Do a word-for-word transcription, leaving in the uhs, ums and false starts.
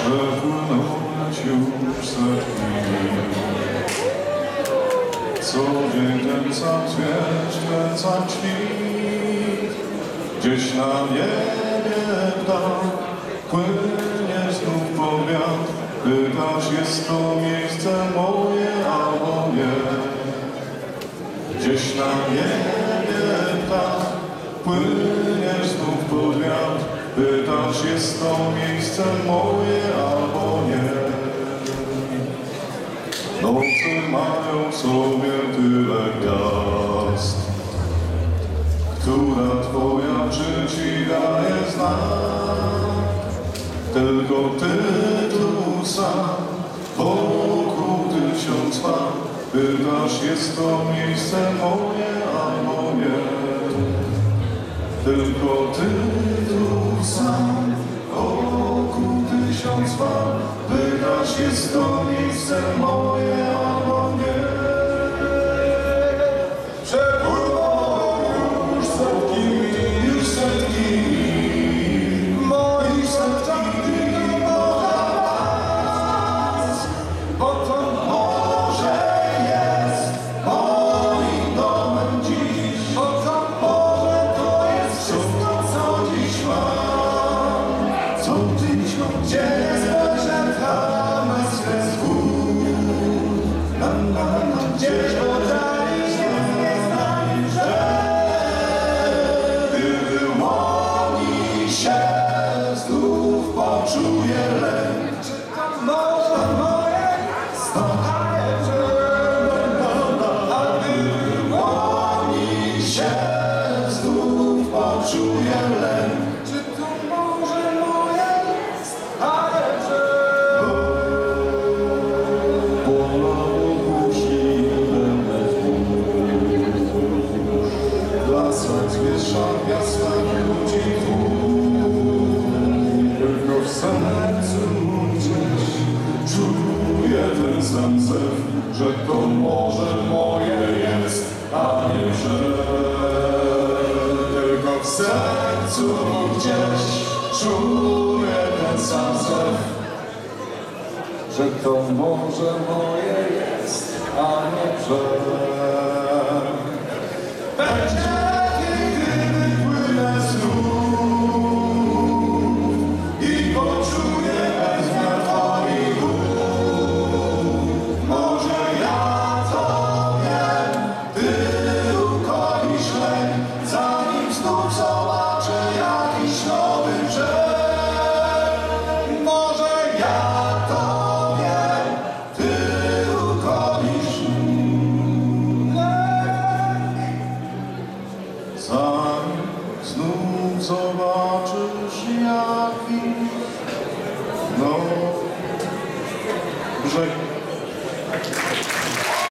przepłynąć już setki. Co dzień ten sam zwierz, ten sam świt, gdzieś na niebie dal płynie znów powiat. Pytasz, jest to miejsce moje albo nie. Gdzieś na niebie dal płynie znów powiat. Pytasz, jest to miejsce moje albo nie. Noce mają w sobie tyle gwiazd, która twoja czy ci daje znak. Tylko ty tu sam, wokół tysiąc fan. Pytasz, jest to miejsce moje albo nie. Tylko ty tu sam, wokół tysiąc fan. Pytasz, jest to miejsce moje albo nie. Przepłynęło już setki mil, już setki mil, moich setki tylko dla was. Bo to morze jest moim domem dziś. Bo to morze to jest wszystko, co dziś mam. Co dziś mam, gdzie spojrzę, tam jest kres gór. Na, na, na, gdzieś oddali nie znali, że gdy wyłoni się, znów poczuję lęk. Czy to może moje stare, że a gdy wyłoni się, znów poczuję lęk. Czy to może moje stare, że w lasach zwierzak, jasnych ludzi tłum. Tylko w sercu gdzieś czuję ten sam zew, że to może moje jest, a nie że. Tylko w sercu gdzieś czuję ten sam zew, że to może moje jest, a nie że. Będzie, kiedy wypłynę znów i poczuję bezmiar twoich ust. Może ja to wiem, ty ukoisz lęk, zanim znów zobaczę jakiś nowy brzeg. Może ja to wiem, ty ukoisz zanim znów zobaczysz jakiś nowy brzeg.